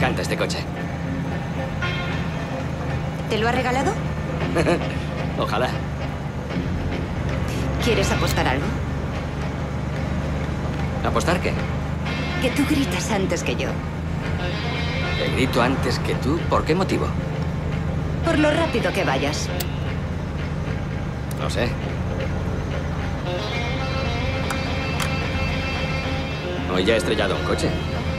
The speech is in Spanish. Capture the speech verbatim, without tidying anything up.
encanta este coche. ¿Te lo ha regalado? Ojalá. ¿Quieres apostar algo? ¿Apostar qué? Que tú gritas antes que yo. ¿Que grito antes que tú? ¿Por qué motivo? Por lo rápido que vayas. No sé. Hoy ya he estrellado un coche.